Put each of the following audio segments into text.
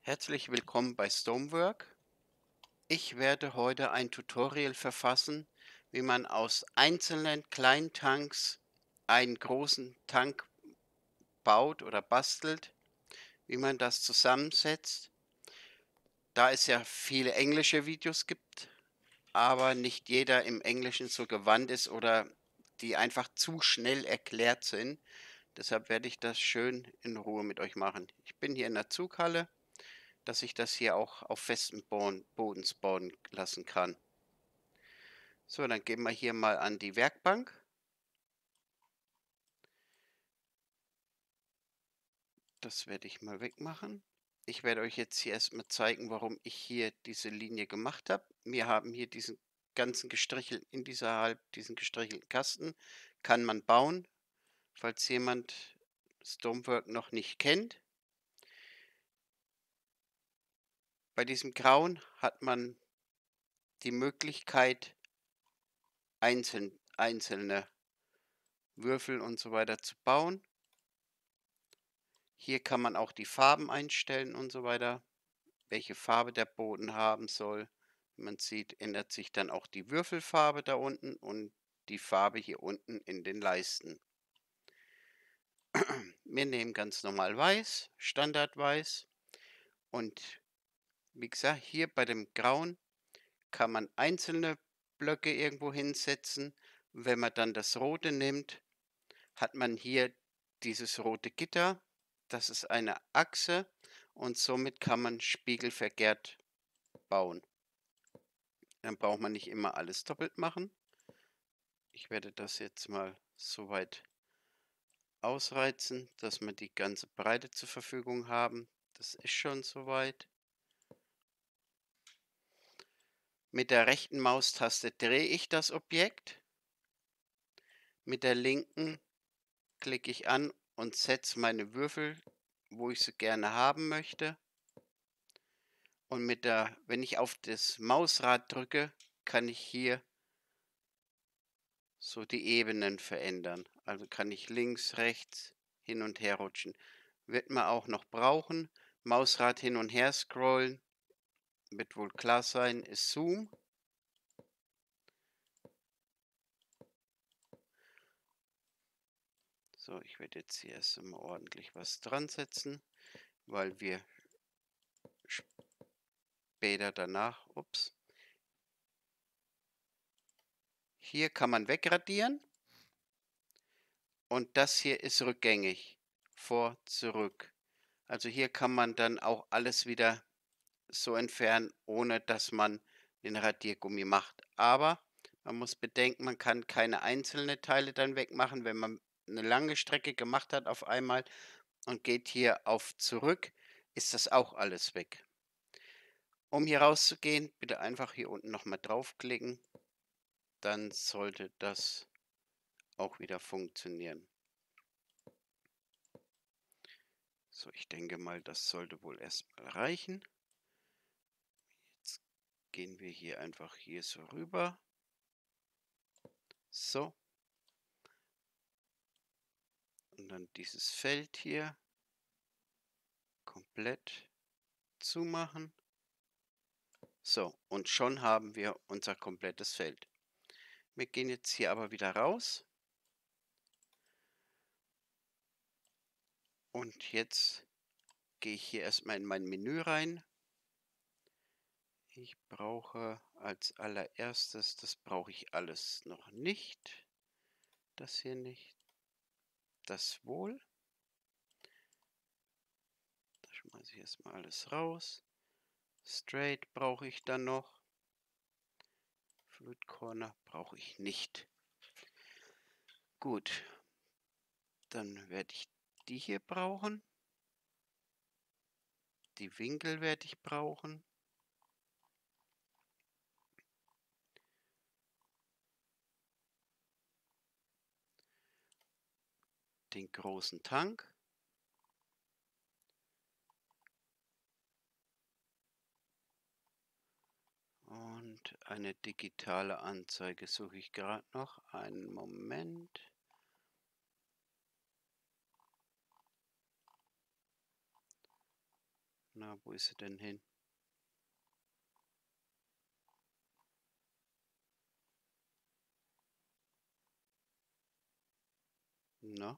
Herzlich willkommen bei Stonework. Ich werde heute ein Tutorial verfassen, wie man aus einzelnen kleinen Tanks einen großen Tank baut oder bastelt, wie man das zusammensetzt. Da es ja viele englische Videos gibt, aber nicht jeder im Englischen so gewandt ist oder die einfach zu schnell erklärt sind. Deshalb werde ich das schön in Ruhe mit euch machen. Ich bin hier in der Zughalle, dass ich das hier auch auf festem Boden spawnen lassen kann. So, dann gehen wir hier mal an die Werkbank. Das werde ich mal wegmachen. Ich werde euch jetzt hier erstmal zeigen, warum ich hier diese Linie gemacht habe. Wir haben hier diesen ganzen gestrichelten, diesen gestrichelten Kasten kann man bauen, falls jemand Stonework noch nicht kennt. Bei diesem Grauen hat man die Möglichkeit, einzelne Würfel und so weiter zu bauen. Hier kann man auch die Farben einstellen und so weiter, welche Farbe der Boden haben soll. Wie man sieht, ändert sich dann auch die Würfelfarbe da unten und die Farbe hier unten in den Leisten. Wir nehmen ganz normal weiß, Standardweiß, und wie gesagt, hier bei dem Grauen kann man einzelne Blöcke irgendwo hinsetzen. Wenn man dann das Rote nimmt, hat man hier dieses rote Gitter. Das ist eine Achse und somit kann man spiegelverkehrt bauen. Dann braucht man nicht immer alles doppelt machen. Ich werde das jetzt mal so weit ausreizen, dass wir die ganze Breite zur Verfügung haben. Das ist schon soweit. Mit der rechten Maustaste drehe ich das Objekt. Mit der linken klicke ich an und setze meine Würfel, wo ich sie gerne haben möchte. Und wenn ich auf das Mausrad drücke, kann ich hier so die Ebenen verändern. Also kann ich links, rechts hin und her rutschen. Wird man auch noch brauchen. Mausrad hin und her scrollen, wird wohl klar sein, ist Zoom. So, ich werde jetzt hier erst mal ordentlich was dran setzen, weil wir später danach, ups, hier kann man wegradieren und das hier ist rückgängig, vor, zurück. Also hier kann man dann auch alles wieder so entfernen, ohne dass man den Radiergummi macht. Aber man muss bedenken, man kann keine einzelnen Teile dann wegmachen. Wenn man eine lange Strecke gemacht hat auf einmal und geht hier auf zurück, ist das auch alles weg. Um hier rauszugehen, bitte einfach hier unten nochmal draufklicken. Dann sollte das auch wieder funktionieren. So, ich denke mal, das sollte wohl erstmal reichen. Jetzt gehen wir hier einfach hier so rüber. So. Und dann dieses Feld hier komplett zumachen. So, und schon haben wir unser komplettes Feld. Wir gehen jetzt hier aber wieder raus. Und jetzt gehe ich hier erstmal in mein Menü rein. Ich brauche als allererstes, das brauche ich alles noch nicht. Das hier nicht. Das wohl. Da schmeiße ich erstmal alles raus. Straight brauche ich dann noch. Fluid Corner brauche ich nicht. Gut, dann werde ich die hier brauchen. Die Winkel werde ich brauchen. Den großen Tank. Und eine digitale Anzeige suche ich gerade noch. Einen Moment. Na, wo ist sie denn hin? Na?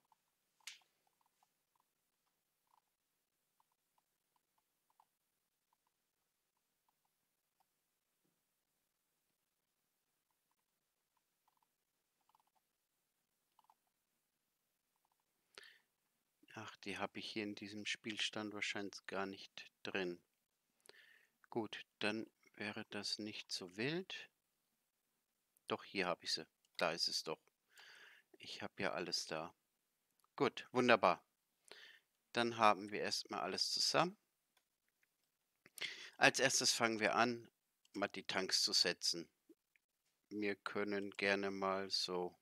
Ach, die habe ich hier in diesem Spielstand wahrscheinlich gar nicht drin. Gut, dann wäre das nicht so wild. Doch, hier habe ich sie. Da ist es doch. Ich habe ja alles da. Gut, wunderbar. Dann haben wir erstmal alles zusammen. Als erstes fangen wir an, mal die Tanks zu setzen. Wir können gerne mal so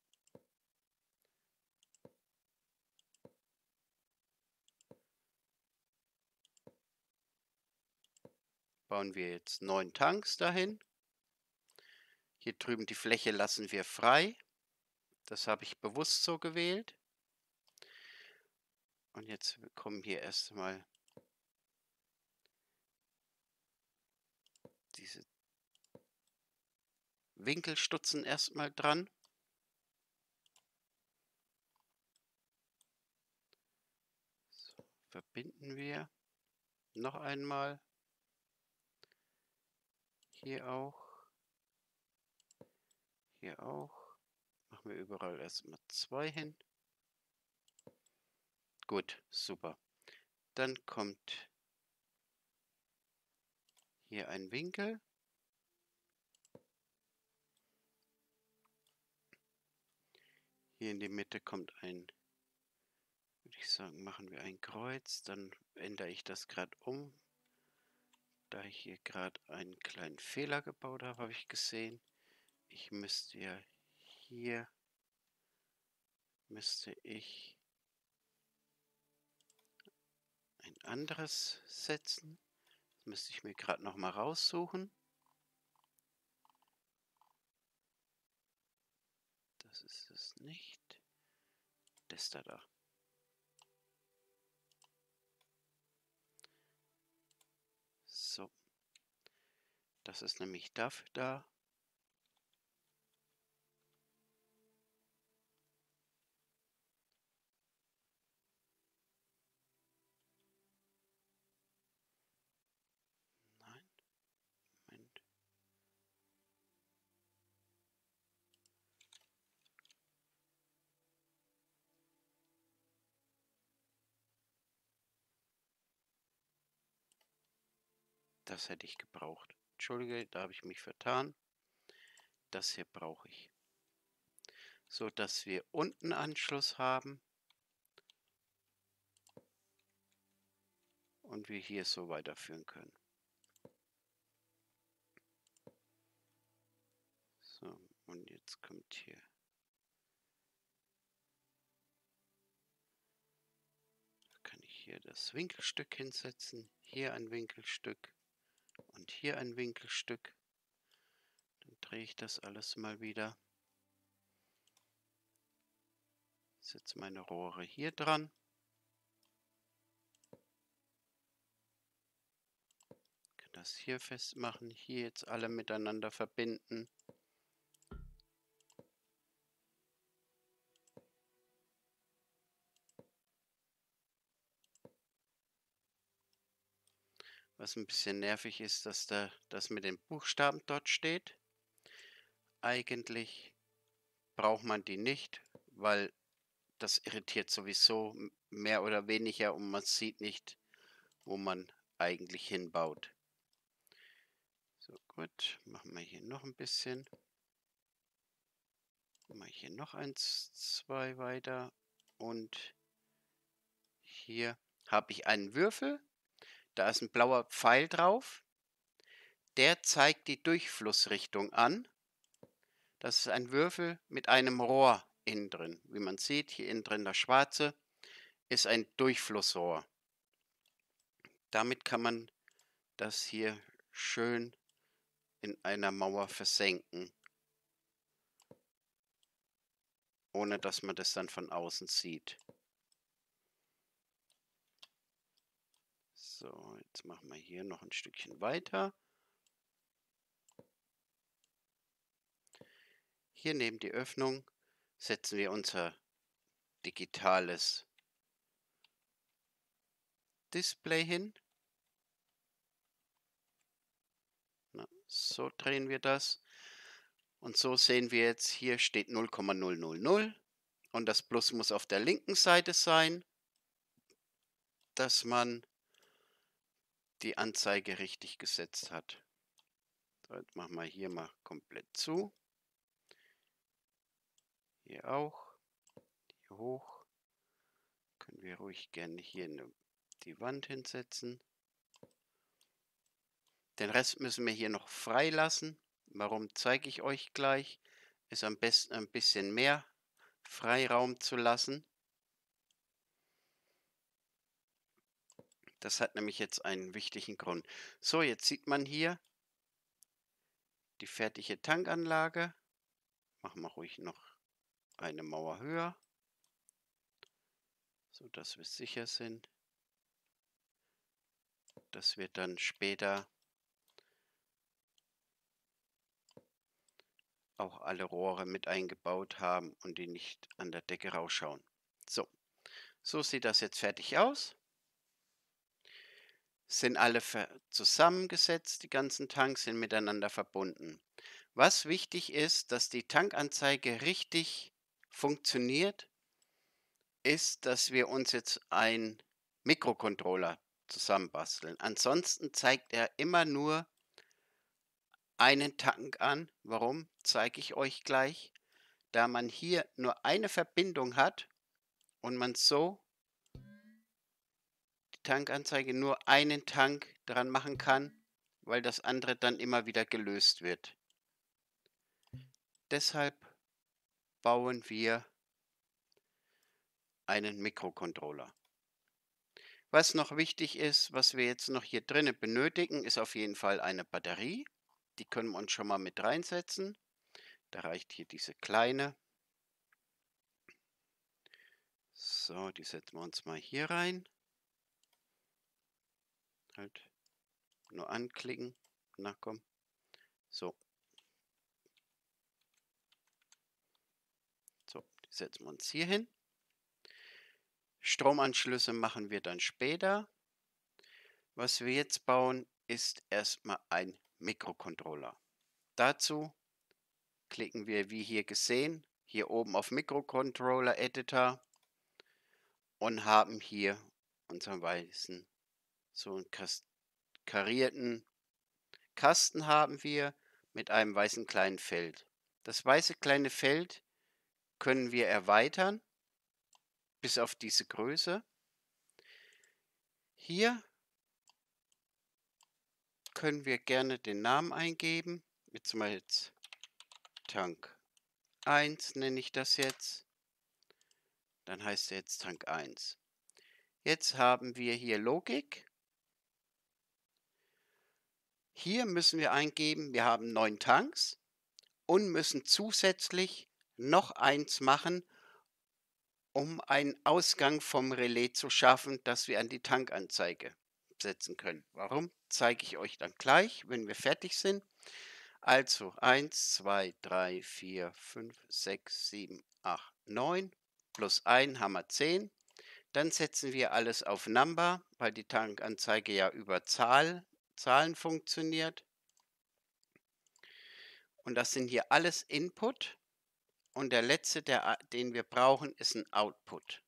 bauen wir jetzt 9 Tanks dahin. Hier drüben die Fläche lassen wir frei. Das habe ich bewusst so gewählt. Und jetzt kommen hier erstmal diese Winkelstutzen erstmal dran. So, verbinden wir noch einmal. Hier auch. Hier auch. Machen wir überall erstmal 2 hin. Gut, super. Dann kommt hier ein Winkel. Hier in die Mitte kommt ein, würde ich sagen, machen wir ein Kreuz. Dann ändere ich das gerade um. Da ich hier gerade einen kleinen Fehler gebaut habe, habe ich gesehen. Ich müsste ja hier, müsste ich ein anderes setzen. Das müsste ich mir gerade noch mal raussuchen. Das ist es nicht. Das da. So. Das ist nämlich dafür da. Nein, Moment. Das hätte ich gebraucht. Entschuldige, da habe ich mich vertan. Das hier brauche ich. So dass wir unten Anschluss haben. Und wir hier so weiterführen können. So, und jetzt kommt hier. Da kann ich hier das Winkelstück hinsetzen. Hier ein Winkelstück. Und hier ein Winkelstück. Dann drehe ich das alles mal wieder. Setze meine Rohre hier dran. Kann das hier festmachen. Hier jetzt alle miteinander verbinden. Was ein bisschen nervig ist, dass da das mit den Buchstaben dort steht. Eigentlich braucht man die nicht, weil das irritiert sowieso mehr oder weniger und man sieht nicht, wo man eigentlich hinbaut. So, gut, machen wir hier noch ein bisschen. Machen wir hier noch 1, 2 weiter und hier habe ich einen Würfel. Da ist ein blauer Pfeil drauf. Der zeigt die Durchflussrichtung an. Das ist ein Würfel mit einem Rohr innen drin. Wie man sieht, hier innen drin das schwarze ist ein Durchflussrohr. Damit kann man das hier schön in einer Mauer versenken, ohne dass man das dann von außen sieht. So, jetzt machen wir hier noch ein Stückchen weiter. Hier neben die Öffnung setzen wir unser digitales Display hin. Na, so drehen wir das. Und so sehen wir jetzt, hier steht 0,000 und das Plus muss auf der linken Seite sein, dass man die Anzeige richtig gesetzt hat. So, jetzt machen wir hier mal komplett zu. Hier auch. Hier hoch. Können wir ruhig gerne hier die Wand hinsetzen. Den Rest müssen wir hier noch freilassen. Warum, zeige ich euch gleich. Ist am besten ein bisschen mehr Freiraum zu lassen. Das hat nämlich jetzt einen wichtigen Grund. So, jetzt sieht man hier die fertige Tankanlage. Machen wir ruhig noch eine Mauer höher, so dass wir sicher sind, dass wir dann später auch alle Rohre mit eingebaut haben und die nicht an der Decke rausschauen. So, so sieht das jetzt fertig aus. Sind alle zusammengesetzt, die ganzen Tanks sind miteinander verbunden. Was wichtig ist, dass die Tankanzeige richtig funktioniert, ist, dass wir uns jetzt einen Mikrocontroller zusammenbasteln. Ansonsten zeigt er immer nur einen Tank an. Warum? Zeige ich euch gleich. Da man hier nur eine Verbindung hat und man so die Tankanzeige nur einen Tank dran machen kann, weil das andere dann immer wieder gelöst wird. Deshalb bauen wir einen Mikrocontroller. Was noch wichtig ist, was wir jetzt noch hier drinnen benötigen, ist auf jeden Fall eine Batterie. Die können wir uns schon mal mit reinsetzen. Da reicht hier diese kleine. So, die setzen wir uns mal hier rein. Halt nur anklicken. Na komm. So. So, die setzen wir uns hier hin. Stromanschlüsse machen wir dann später. Was wir jetzt bauen, ist erstmal ein Mikrocontroller. Dazu klicken wir, wie hier gesehen, hier oben auf Mikrocontroller Editor und haben hier unseren weißen, so einen karierten Kasten haben wir mit einem weißen kleinen Feld. Das weiße kleine Feld können wir erweitern bis auf diese Größe. Hier können wir gerne den Namen eingeben. Jetzt mal jetzt Tank 1 nenne ich das jetzt. Dann heißt er jetzt Tank 1. Jetzt haben wir hier Logik. Hier müssen wir eingeben, wir haben 9 Tanks und müssen zusätzlich noch eins machen, um einen Ausgang vom Relais zu schaffen, dass wir an die Tankanzeige setzen können. Warum? Zeige ich euch dann gleich, wenn wir fertig sind. Also 1, 2, 3, 4, 5, 6, 7, 8, 9 plus 1 haben wir 10. Dann setzen wir alles auf Number, weil die Tankanzeige ja über Zahlen funktioniert. Und das sind hier alles Input. Und der letzte, den wir brauchen, ist ein Output.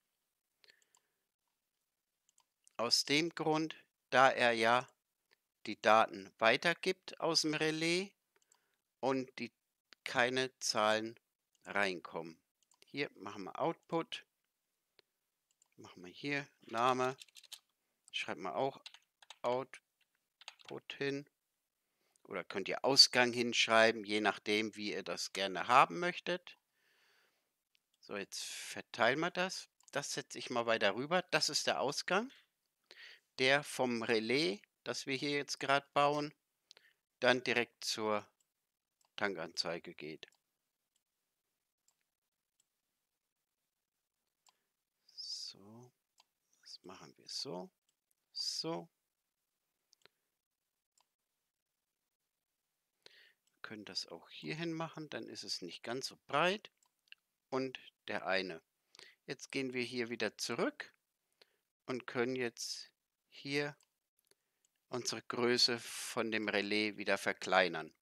Aus dem Grund, da er ja die Daten weitergibt aus dem Relais und die keine Zahlen reinkommen. Hier machen wir Output. Machen wir hier Name. Schreibt man auch Output hin. Oder könnt ihr Ausgang hinschreiben, je nachdem, wie ihr das gerne haben möchtet. So, jetzt verteilen wir das. Das setze ich mal weiter rüber. Das ist der Ausgang, der vom Relais, das wir hier jetzt gerade bauen, dann direkt zur Tankanzeige geht. So, das machen wir so, so können das auch hierhin machen, dann ist es nicht ganz so breit. Und der eine. Jetzt gehen wir hier wieder zurück und können jetzt hier unsere Größe von dem Relais wieder verkleinern.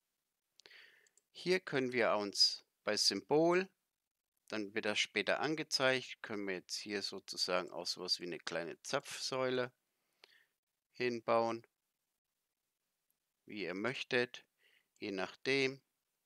Hier können wir uns bei Symbol, dann wird das später angezeigt, können wir jetzt hier sozusagen auch sowas wie eine kleine Zapfsäule hinbauen, wie ihr möchtet, je nachdem.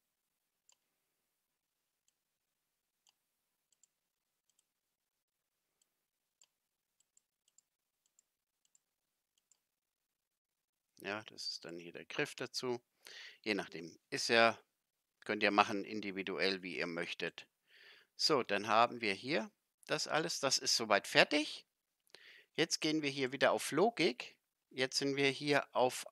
Ja, das ist dann hier der Griff dazu. Je nachdem. Ist ja, könnt ihr machen individuell, wie ihr möchtet. So, dann haben wir hier das alles. Das ist soweit fertig. Jetzt gehen wir hier wieder auf Logik. Jetzt sind wir hier auf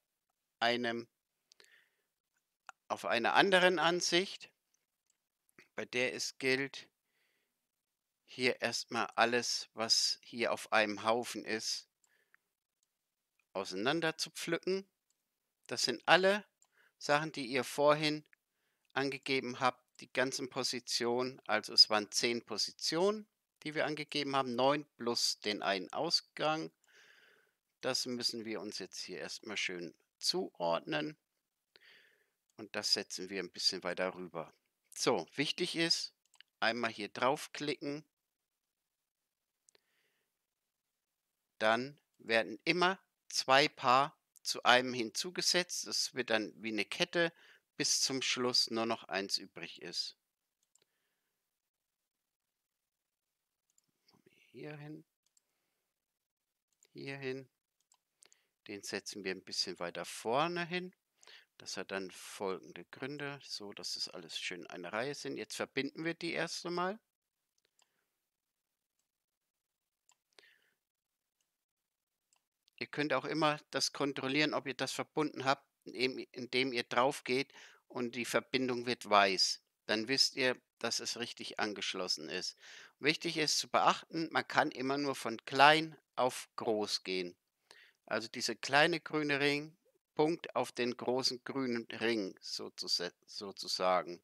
einer anderen Ansicht, bei der es gilt, hier erstmal alles, was hier auf einem Haufen ist, auseinander zu pflücken. Das sind alle Sachen, die ihr vorhin angegeben habt, die ganzen Positionen. Also es waren 10 Positionen, die wir angegeben haben, 9 plus den einen Ausgang. Das müssen wir uns jetzt hier erstmal schön zuordnen. Und das setzen wir ein bisschen weiter rüber. So, wichtig ist, einmal hier draufklicken. Dann werden immer 2 Paar zu einem hinzugesetzt. Das wird dann wie eine Kette, bis zum Schluss nur noch eins übrig ist. Hier hin, hier hin. Den setzen wir ein bisschen weiter vorne hin. Das hat dann folgende Gründe, so dass es alles schön eine Reihe sind. Jetzt verbinden wir die erst einmal. Ihr könnt auch immer das kontrollieren, ob ihr das verbunden habt, indem ihr drauf geht und die Verbindung wird weiß. Dann wisst ihr, dass es richtig angeschlossen ist. Wichtig ist zu beachten, man kann immer nur von klein auf groß gehen. Also dieser kleine grüne Ring, Punkt auf den großen grünen Ring sozusagen.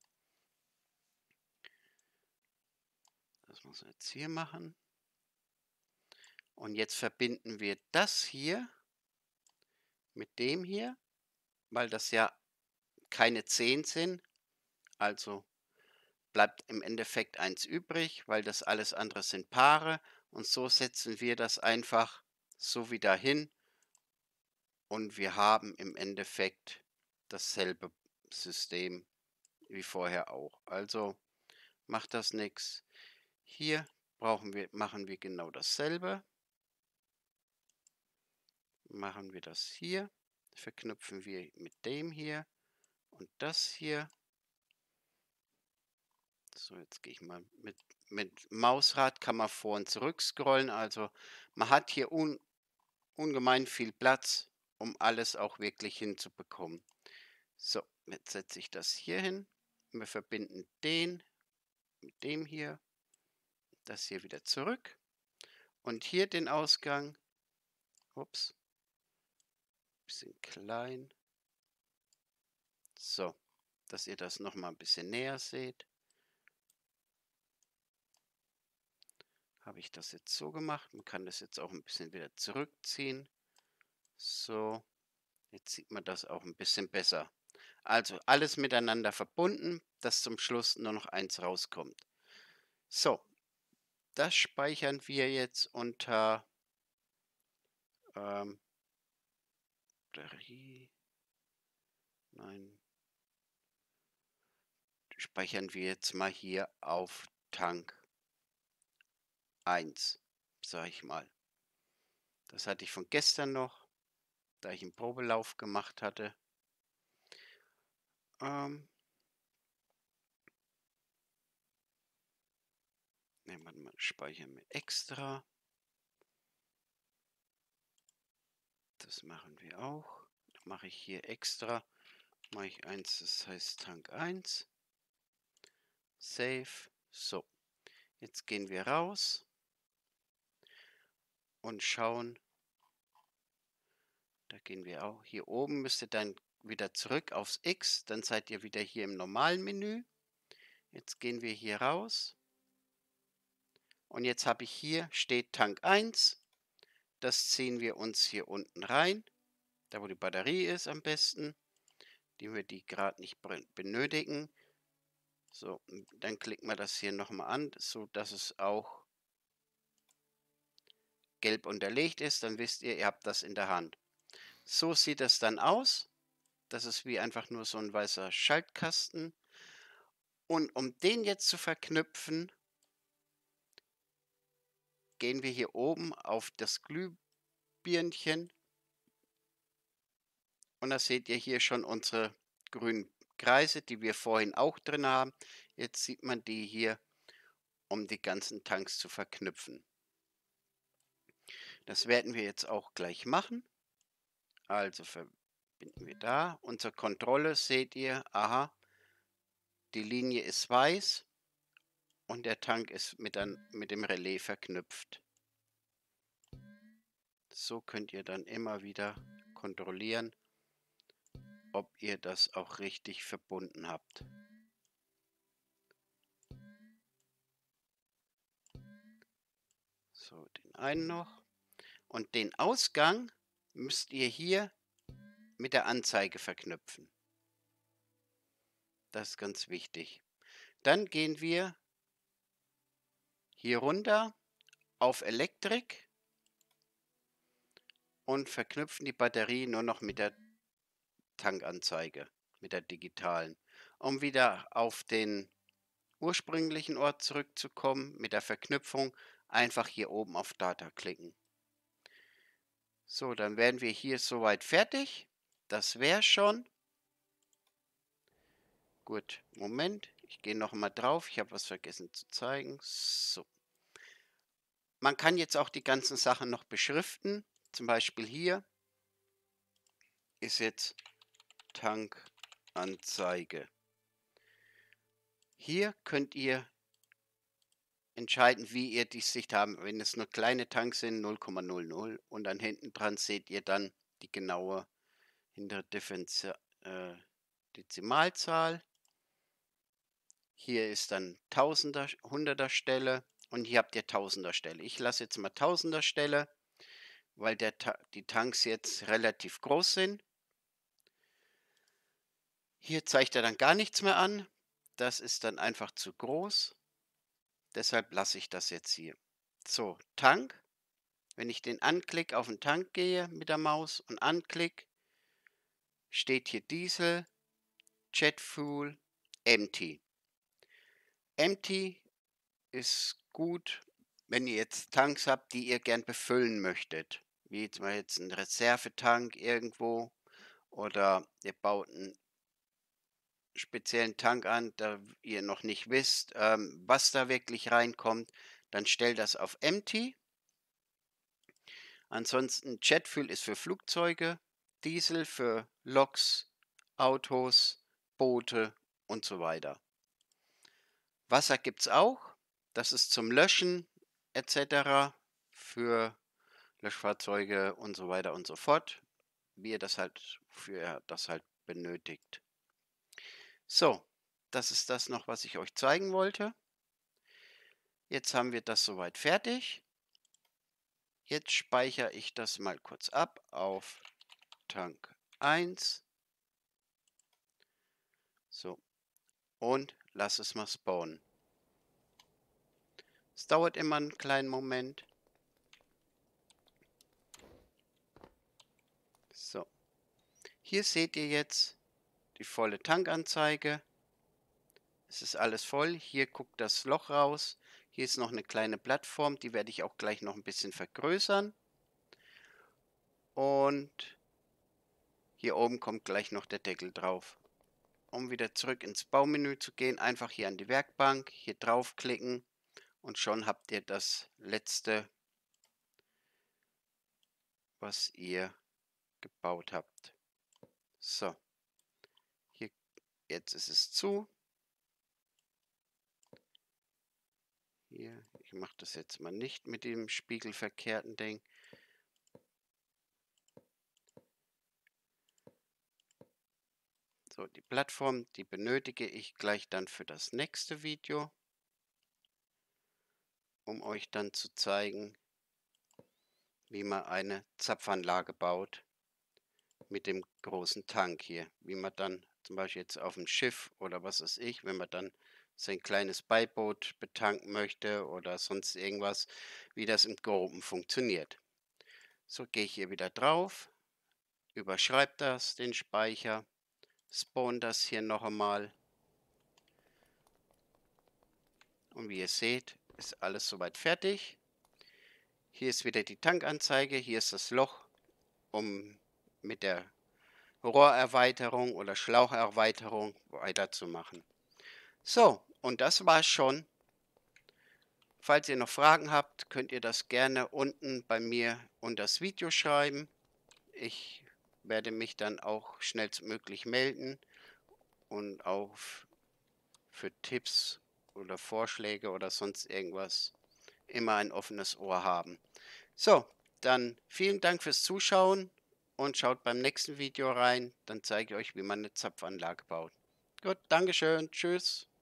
Das muss man jetzt hier machen. Und jetzt verbinden wir das hier mit dem hier, weil das ja keine 10 sind. Also bleibt im Endeffekt eins übrig, weil das alles andere sind Paare. Und so setzen wir das einfach so wieder hin. Und wir haben im Endeffekt dasselbe System wie vorher auch. Also macht das nichts. Hier machen wir genau dasselbe. Machen wir das hier. Verknüpfen wir mit dem hier und das hier. So, jetzt gehe ich mal mit Mausrad kann man vor und zurück scrollen. Also man hat hier ungemein viel Platz, um alles auch wirklich hinzubekommen. So, jetzt setze ich das hier hin. Wir verbinden den mit dem hier, das hier wieder zurück und hier den Ausgang. Ups, bisschen klein. So, dass ihr das noch mal ein bisschen näher seht. Habe ich das jetzt so gemacht. Man kann das jetzt auch ein bisschen wieder zurückziehen. So, jetzt sieht man das auch ein bisschen besser. Also alles miteinander verbunden, dass zum Schluss nur noch eins rauskommt. So, das speichern wir jetzt unter Batterie. Nein, speichern wir jetzt mal hier auf Tank 1, sage ich mal. Das hatte ich von gestern noch, da ich einen Probelauf gemacht hatte. Nehmen wir mal, speichern wir extra. Das machen wir auch. Dann mache ich hier extra, mache ich 1, das heißt Tank 1. Save. So, jetzt gehen wir raus und schauen. Da gehen wir auch. Hier oben müsste dann wieder zurück aufs X, dann seid ihr wieder hier im normalen Menü. Jetzt gehen wir hier raus und jetzt habe ich hier, steht Tank 1. Das ziehen wir uns hier unten rein, da wo die Batterie ist am besten, die wir die gerade nicht benötigen. So, dann klicken wir das hier nochmal an, so dass es auch gelb unterlegt ist. Dann wisst ihr, ihr habt das in der Hand. So sieht es dann aus. Das ist wie einfach nur so ein weißer Schaltkasten. Und um den jetzt zu verknüpfen, gehen wir hier oben auf das Glühbirnchen. Und da seht ihr hier schon unsere grünen Kreise, die wir vorhin auch drin haben. Jetzt sieht man die hier, um die ganzen Tanks zu verknüpfen. Das werden wir jetzt auch gleich machen. Also verbinden wir da. Unsere Kontrolle seht ihr, aha, die Linie ist weiß und der Tank ist mit dem Relais verknüpft. So könnt ihr dann immer wieder kontrollieren, ob ihr das auch richtig verbunden habt. So, den einen noch. Und den Ausgang müsst ihr hier mit der Anzeige verknüpfen. Das ist ganz wichtig. Dann gehen wir hier runter auf Elektrik und verknüpfen die Batterie nur noch mit der Tankanzeige, mit der digitalen. Um wieder auf den ursprünglichen Ort zurückzukommen, mit der Verknüpfung, einfach hier oben auf Data klicken. So, dann wären wir hier soweit fertig. Das wäre schon. Gut, Moment, ich gehe noch mal drauf. Ich habe was vergessen zu zeigen. So. Man kann jetzt auch die ganzen Sachen noch beschriften. Zum Beispiel hier ist jetzt Tankanzeige. Hier könnt ihr entscheiden, wie ihr die Sicht haben. Wenn es nur kleine Tanks sind, 0,00 und dann hinten dran seht ihr dann die genaue Dezimalzahl. Hier ist dann Tausender, Hunderter Stelle und hier habt ihr Tausender Stelle. Ich lasse jetzt mal Tausender Stelle, weil die Tanks jetzt relativ groß sind. Hier zeigt er dann gar nichts mehr an. Das ist dann einfach zu groß. Deshalb lasse ich das jetzt hier. So, Tank. Wenn ich den anklicke, auf den Tank gehe mit der Maus und anklicke, steht hier Diesel, Jet Fuel, Empty. Empty ist gut, wenn ihr jetzt Tanks habt, die ihr gern befüllen möchtet. Wie jetzt ein Reservetank irgendwo oder ihr baut einen speziellen Tank an, da ihr noch nicht wisst, was da wirklich reinkommt, dann stellt das auf Empty. Ansonsten Jetfuel ist für Flugzeuge, Diesel für Loks, Autos, Boote und so weiter. Wasser gibt es auch, das ist zum Löschen etc. für Löschfahrzeuge und so weiter und so fort, wie ihr das halt, wofür ihr das halt benötigt. So, das ist das noch, was ich euch zeigen wollte. Jetzt haben wir das soweit fertig. Jetzt speichere ich das mal kurz ab auf Tank 1. So, und lass es mal spawnen. Es dauert immer einen kleinen Moment. So, hier seht ihr jetzt die volle Tankanzeige. Es ist alles voll. Hier guckt das Loch raus. Hier ist noch eine kleine Plattform, die werde ich auch gleich noch ein bisschen vergrößern. Und hier oben kommt gleich noch der Deckel drauf. Um wieder zurück ins Baumenü zu gehen, einfach hier an die Werkbank, hier draufklicken und schon habt ihr das letzte, was ihr gebaut habt. So, hier, jetzt ist es zu. Hier, ich mache das jetzt mal nicht mit dem spiegelverkehrten Ding. So, die Plattform, die benötige ich gleich dann für das nächste Video, um euch dann zu zeigen, wie man eine Zapfanlage baut mit dem großen Tank hier. Wie man dann zum Beispiel jetzt auf dem Schiff oder was weiß ich, wenn man dann sein kleines Beiboot betanken möchte oder sonst irgendwas, wie das im Groben funktioniert. So, gehe ich hier wieder drauf, überschreibe das, den Speicher, spawn das hier noch einmal und wie ihr seht, ist alles soweit fertig. Hier ist wieder die Tankanzeige, hier ist das Loch, um mit der Rohrerweiterung oder Schlaucherweiterung weiterzumachen. So, und das war's schon. Falls ihr noch Fragen habt, könnt ihr das gerne unten bei mir unter das Video schreiben. Ich werde mich dann auch schnellstmöglich melden und auch für Tipps oder Vorschläge oder sonst irgendwas immer ein offenes Ohr haben. So, dann vielen Dank fürs Zuschauen und schaut beim nächsten Video rein. Dann zeige ich euch, wie man eine Zapfanlage baut. Gut, Dankeschön, tschüss.